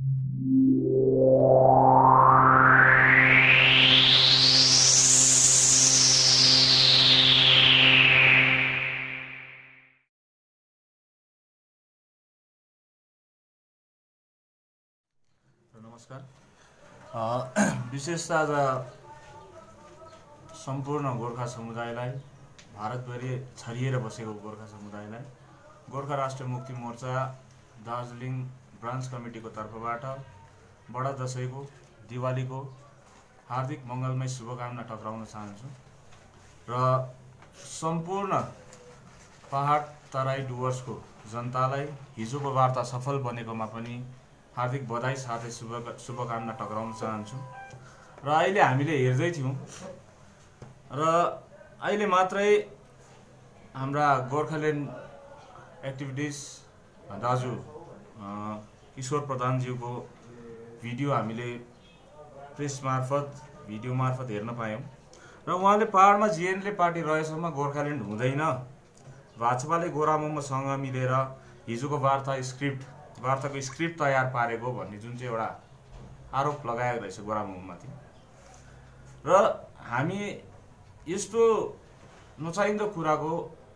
नमस्कार। विशेष आज सम्पूर्ण गोर्खा समुदायलाई, भारतभरि छरिएर बसेको गोर्खा समुदायलाई गोर्खा राष्ट्रिय मुक्ति मोर्चा दार्जिलिङ ब्रान्च कमिटीको तर्फबाट बडा दशैंको, दिवालीको हार्दिक मङ्गलमय शुभकामना टक्राउन चाहन्छु र सम्पूर्ण पहाड तराई डुवर्सको जनतालाई हिजोको वार्ता सफल बनेकोमा पनि हार्दिक बधाई साथै शुभकामना टक्राउन चाहन्छु। र अहिले हामीले हेर्दै थियौँ र अहिले मात्रै हाम्रा गोर्खाल्यान्ड एक्टिभिटिज दाजु किशोर प्रधानज्यूको भिडियो हामीले प्रेस मार्फत भिडियो मार्फत हेर्न पायौँ र उहाँले पहाडमा जिएनएलए पार्टी रहेसम्म गोर्खाल्यान्ड हुँदैन, भाजपाले गोरामुमसँग मिलेर हिजोको वार्ताको स्क्रिप्ट तयार पारेको भन्ने जुन चाहिँ एउटा आरोप लगाएको रहेछ गोरामुममाथि। र हामी यस्तो नचाहिँदो कुराको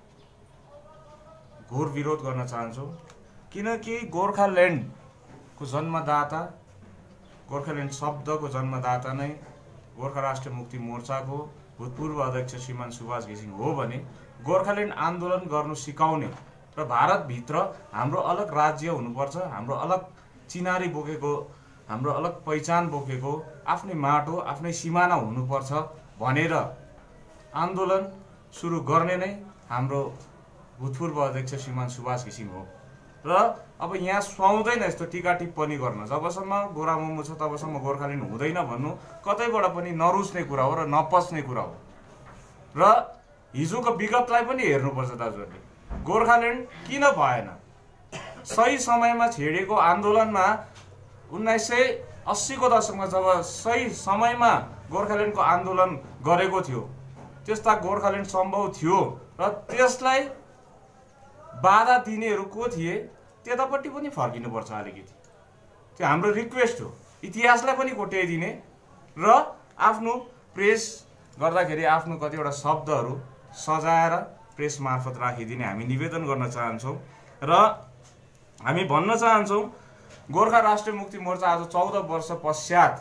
घोर विरोध गर्न चाहन्छौँ, किनकि गोर्खाल्यान्डको जन्मदाता, गोर्खाल्यान्ड शब्दको जन्मदाता नै गोर्खा राष्ट्रिय मुक्ति मोर्चाको भूतपूर्व अध्यक्ष श्रीमान सुभाष घिसिङ हो भने गोर्खाल्यान्ड आन्दोलन गर्नु सिकाउने र भारतभित्र हाम्रो अलग राज्य हुनुपर्छ, हाम्रो अलग चिनारी बोकेको, हाम्रो अलग पहिचान बोकेको आफ्नै माटो, आफ्नै सिमाना हुनुपर्छ भनेर आन्दोलन सुरु गर्ने नै हाम्रो भूतपूर्व अध्यक्ष श्रीमान सुभाष घिसिङ हो। र अब यहाँ सुहाउँदैन यस्तो टीका टिप्पणी गर्न। जबसम्म गोरामुमो छ तबसम्म गोर्खाल्यान्ड हुँदैन भन्नु कतैबाट पनि नरुच्ने कुरा हो र नपच्ने कुरा हो। र हिजोको विगतलाई पनि हेर्नुपर्छ दाजुहरूले। गोर्खाल्यान्ड किन भएन? सही समयमा छेडेको आन्दोलनमा 1980 को दशकमा जब सही समयमा गोर्खाल्यान्डको आन्दोलन गरेको थियो, त्यस्ता गोर्खाल्यान्ड सम्भव थियो र त्यसलाई बाधा दिनेहरू को थिए त्यतापट्टि पनि फर्किनुपर्छ अलिकति। त्यो हाम्रो रिक्वेस्ट हो, इतिहासलाई पनि कोट्याइदिने र आफ्नो प्रेस गर्दाखेरि आफ्नो कतिवटा शब्दहरू सजाएर प्रेस मार्फत राखिदिने हामी निवेदन गर्न चाहन्छौँ। र हामी भन्न चाहन्छौँ गोर्खा राष्ट्रिय मुक्ति मोर्चा आज 14 वर्ष पश्चात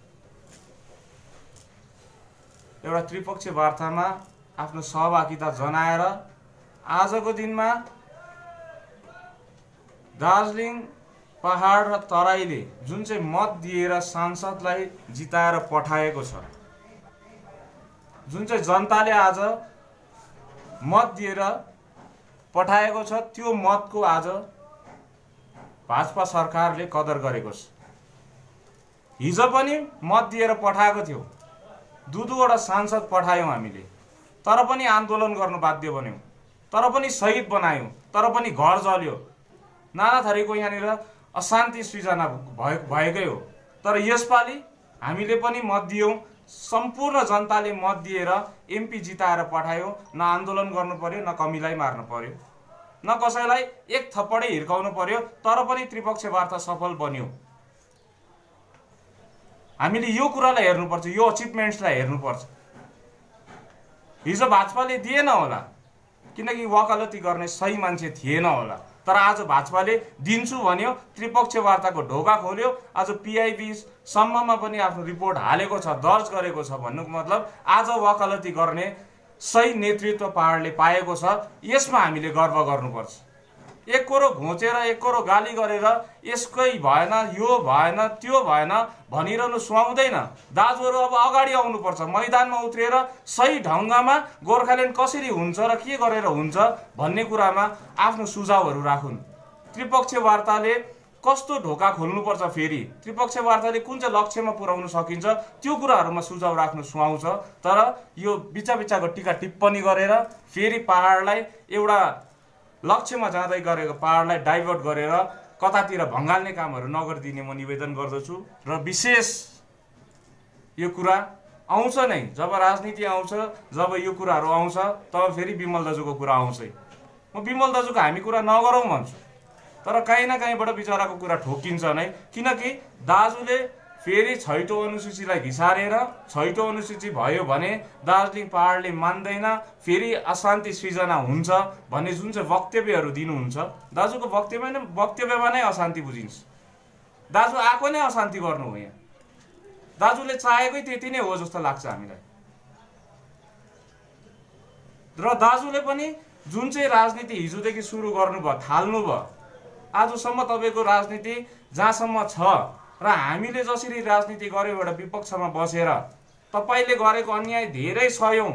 एउटा त्रिपक्षीय वार्तामा आफ्नो सहभागिता जनाएर आजको दिनमा दार्जिलिङ पहाड र तराईले जुन चाहिँ मत दिएर सांसदलाई जिताएर पठाएको छ, जुन चाहिँ जनताले आज मत दिएर पठाएको छ, त्यो मतको आज भाजपा सरकारले कदर गरेको छ। हिजो पनि मत दिएर पठाएको थियो, 2-2वटा सांसद पठायौँ हामीले, तर पनि आन्दोलन गर्नु बाध्य बन्यौँ, तर पनि शहीद बनायौँ, तर पनि घर जल्यो, नाना थरीको यहाँनिर अशान्ति सृजना भएकै हो। तर यसपालि हामीले पनि मत दियौँ, सम्पूर्ण जनताले मत दिएर एमपी जिताएर पठायो। न आन्दोलन गर्नु पर्यो, न कमीलाई मार्नु पर्यो, न कसैलाई एक थप्पडै हिर्काउनु पर्यो, तर पनि त्रिपक्षीय वार्ता सफल बन्यो। हामीले यो कुरालाई हेर्नुपर्छ, यो अचिभमेन्ट्सलाई हेर्नुपर्छ। हिजो भाजपाले दिएन होला किनकि वकालती गर्ने सही मान्छे थिएन होला, तर आज भाजपाले दिन्छु भन्यो, त्रिपक्षीय वार्ताको ढोका खोल्यो, आज पीआईबी सम्ममा पनि आफ्नो रिपोर्ट हालेको छ, दर्ज गरेको छ। भन्नुको मतलब आज वकालती गर्ने सही नेतृत्व पहाडले पाएको छ। यसमा हामीले गर्व गर्नुपर्छ। एक कोरो घोचेर एक कोरो गाली गरेर यसकै भएन, यो भएन, त्यो भएन भनिरहनु सुहाउँदैन। दाजुहरू अब अगाडि आउनुपर्छ, मैदानमा उत्रेर सही ढङ्गमा गोर्खाल्यान्ड कसरी हुन्छ र के गरेर हुन्छ भन्ने कुरामा आफ्नो सुझावहरू राखुन्। त्रिपक्षीय वार्ताले कस्तो ढोका खोल्नुपर्छ, फेरि त्रिपक्षीय वार्ताले कुन चाहिँ लक्ष्यमा पुर्याउन सकिन्छ त्यो कुराहरूमा सुझाव राख्नु सुहाउँछ। तर यो बिचाबिचाको टीका टिप्पणी गरेर फेरि पहाडलाई एउटा लक्ष्यमा जाँदै गरेको पहाडलाई डाइभर्ट गरेर कतातिर भङ्गाल्ने कामहरू नगरिदिने म निवेदन गर्दछु। र विशेष यो कुरा आउँछ नै, जब राजनीति आउँछ, जब यो कुराहरू आउँछ, तब फेरि विमल दाजुको कुरा आउँछ। म विमल दाजुको हामी कुरा नगरौँ भन्छु। तर कहीँ न कहीँबाट बिचराको कुरा ठोकिन्छ नै, किनकि दाजुले फेरि छैटौँ अनुसूचीलाई घिसारेर छैटौँ अनुसूची भयो भने दार्जिलिङ पहाडले मान्दैन, फेरि अशान्ति सृजना हुन्छ भन्ने जुन चाहिँ वक्तव्यहरू दिनुहुन्छ, दाजुको वक्तव्यमा नै अशान्ति बुझिन्छ। दाजु आएको नै अशान्ति गर्नु हो। यहाँ दाजुले चाहेकै त्यति नै हो जस्तो लाग्छ हामीलाई। र दाजुले पनि जुन चाहिँ राजनीति हिजोदेखि सुरु गर्नुभयो, थाल्नुभयो, आजसम्म तपाईँको राजनीति जहाँसम्म छ र हामीले जसरी राजनीति गर्यौँ एउटा विपक्षमा बसेर तपाईँले गरेको अन्याय धेरै सह्यौँ,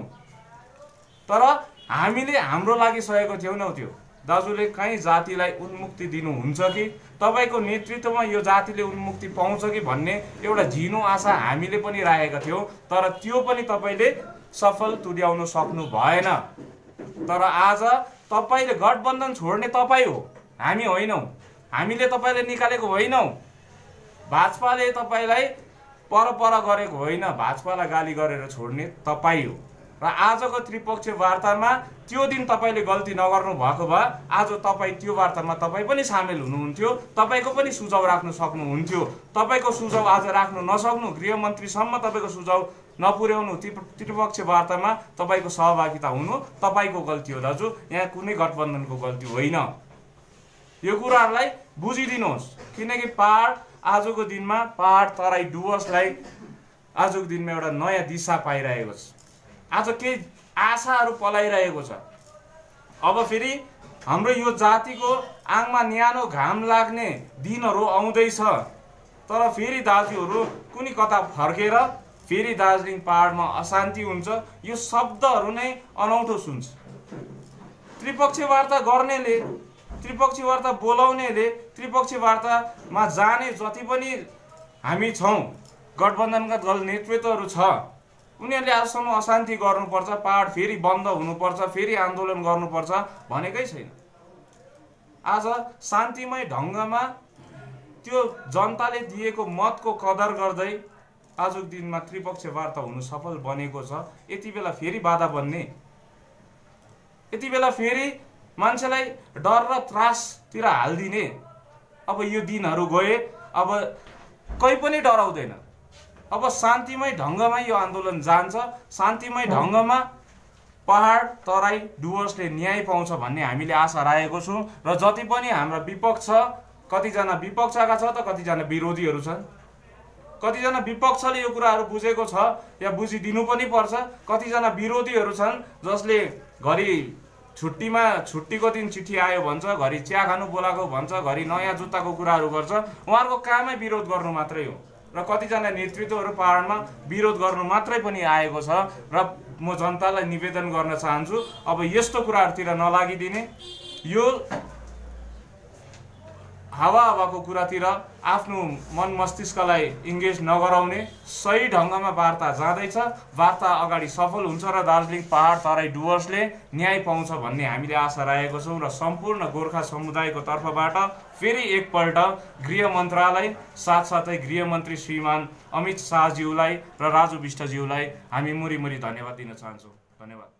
तर हामीले हाम्रो लागि सहेको थिएनौँ। त्यो दाजुले कहीँ जातिलाई उन्मुक्ति दिनुहुन्छ कि तपाईँको नेतृत्वमा यो जातिले उन्मुक्ति पाउँछ कि भन्ने एउटा झिनो आशा हामीले पनि राखेका थियौँ, तर त्यो पनि तपाईँले सफल तुल्याउन सक्नु भएन। तर आज तपाईँले गठबन्धन छोड्ने तपाईँ हो, हामी होइनौँ। हामीले तपाईँले निकालेको होइनौँ। भाजपाले तपाईँलाई पर गरेको होइन, भाजपालाई गाली गरेर छोड्ने तपाईँ हो। र आजको त्रिपक्षीय वार्तामा त्यो दिन तपाईँले गल्ती नगर्नु भएको भए आज तपाईँ त्यो वार्तामा तपाईँ पनि सामेल हुनुहुन्थ्यो, तपाईँको पनि सुझाव राख्न सक्नुहुन्थ्यो। तपाईँको सुझाव आज राख्नु नसक्नु, गृहमन्त्रीसम्म तपाईँको सुझाव नपुर्याउनु, त्रिपक्षीय वार्तामा तपाईँको सहभागिता हुनु तपाईँको गल्ती हो दाजु, यहाँ कुनै गठबन्धनको गल्ती होइन। यो कुराहरूलाई बुझिदिनुहोस्, किनकि पहाड आजको दिनमा पहाड तराई डुवर्सलाई आजको दिनमा एउटा नयाँ दिशा पाइरहेको छ। आज केही आशाहरू पलाइरहेको छ। अब फेरि हाम्रो यो जातिको आङमा न्यानो घाम लाग्ने दिनहरू आउँदैछ, तर फेरि दाजुहरू कुनै कता फर्केर फेरि दार्जिलिङ पहाडमा अशान्ति हुन्छ, यो शब्दहरू नै अनौठो सुन्छ। त्रिपक्षीय वार्ता गर्नेले, त्रिपक्षीय वार्ता बोलाउनेले, त्रिपक्षीय वार्तामा जाने जति पनि हामी छौँ, गठबन्धनका दल नेतृत्वहरू छ, उनीहरूले आजसम्म अशान्ति गर्नुपर्छ, पहाड फेरि बन्द हुनुपर्छ, फेरि आन्दोलन गर्नुपर्छ भनेकै छैन। आज शान्तिमय ढङ्गमा त्यो जनताले दिएको मतको कदर गर्दै आजको दिनमा त्रिपक्षीय वार्ता हुनु सफल बनेको छ। यति बेला फेरि बाधा बन्ने, यति बेला फेरि मान्छेलाई डर र त्रासतिर हालिदिने, अब यो दिनहरू गए, अब कोही पनि डराउँदैन। अब शान्तिमय ढङ्गमा यो आन्दोलन जान्छ, शान्तिमय ढङ्गमा पहाड तराई डुवर्सले न्याय पाउँछ भन्ने हामीले आशा राखेको छौँ। र जति पनि हाम्रा विपक्ष, कतिजना विपक्षका छ त कतिजना विरोधीहरू छन्, कतिजना विपक्षले यो कुराहरू बुझेको छ या बुझिदिनु पनि पर्छ, कतिजना विरोधीहरू छन् जसले घरि छुट्टीको दिन चिठी आयो भन्छ, घरि चिया खानु बोलाएको भन्छ, घरि नयाँ जुत्ताको कुराहरू गर्छ। उहाँहरूको कामै विरोध गर्नु मात्रै हो र कतिजना नेतृत्वहरू पहाडमा विरोध गर्नु मात्रै पनि आएको छ। र म जनतालाई निवेदन गर्न चाहन्छु, अब यस्तो कुराहरूतिर नलागिदिने, यो हावाको कुरातिर आफ्नो मन मस्तिष्कलाई इङ्गेज नगराउने, सही ढङ्गमा वार्ता जाँदैछ, वार्ता अगाडि सफल हुन्छ र दार्जिलिङ पहाड तराई डुवर्सले न्याय पाउँछ भन्ने हामीले आशा राखेको छौँ। र सम्पूर्ण गोर्खा समुदायको तर्फबाट फेरि एकपल्ट गृह मन्त्रालय साथसाथै गृहमन्त्री श्रीमान अमित शाहज्यूलाई र राजु विष्टज्यूलाई हामी मुरी धन्यवाद दिन चाहन्छौँ। धन्यवाद।